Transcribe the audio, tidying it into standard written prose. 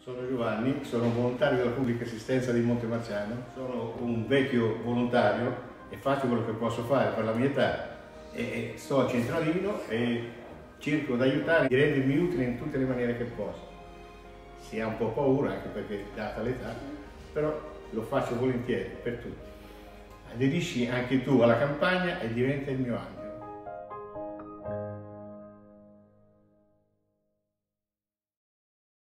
Sono Giovanni, sono volontario della pubblica assistenza di Montemarciano, sono un vecchio volontario e faccio quello che posso fare per la mia età e sto a Centralino e cerco di aiutare, di rendermi utile in tutte le maniere che posso. Si ha un po' paura anche perché data l'età, però lo faccio volentieri per tutti. Aderisci anche tu alla campagna e diventa il mio anno.